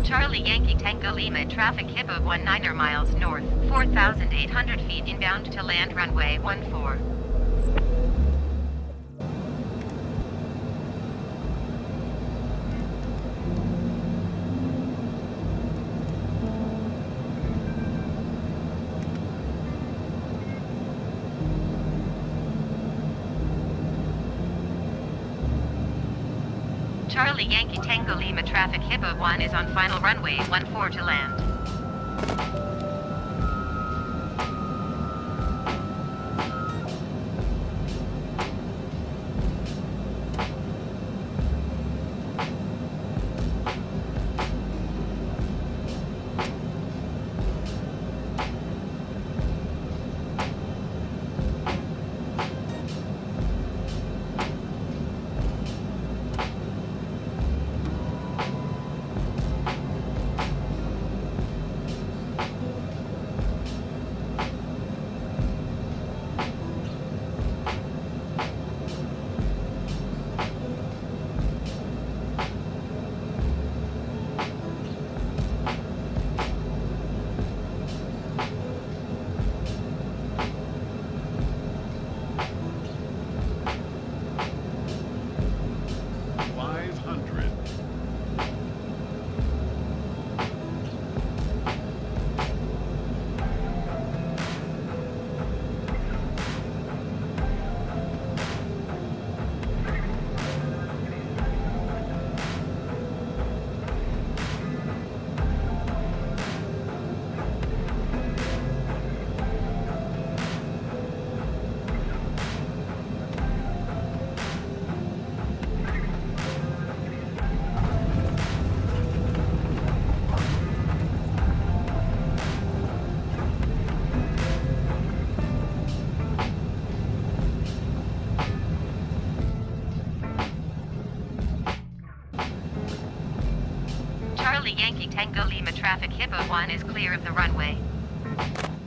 Charlie Yankee Tango Lima traffic Hippo 19er miles north, 4,800 feet inbound to land runway 14. Charlie Yankee Tango Lima traffic Hippo 1 is on final runway 14 to land. Charlie Yankee Tango Lima traffic Hippo 1 is clear of the runway.